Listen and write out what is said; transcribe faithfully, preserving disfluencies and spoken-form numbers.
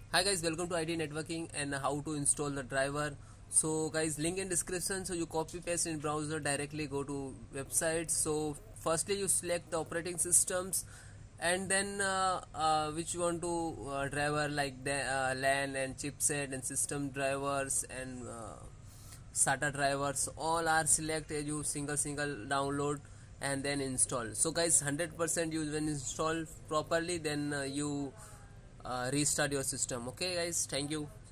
Hi guys, welcome to I T networking and how to install the driver. So guys, link in description, so you copy paste in browser, directly go to website. So firstly you select the operating systems, and then uh, uh, which you want to uh, driver, like the uh, LAN and chipset and system drivers and uh, SATA drivers, all are selected. You single single download and then install. So guys, one hundred percent you when install properly, then uh, you uh, restart your system. Okay guys, thank you.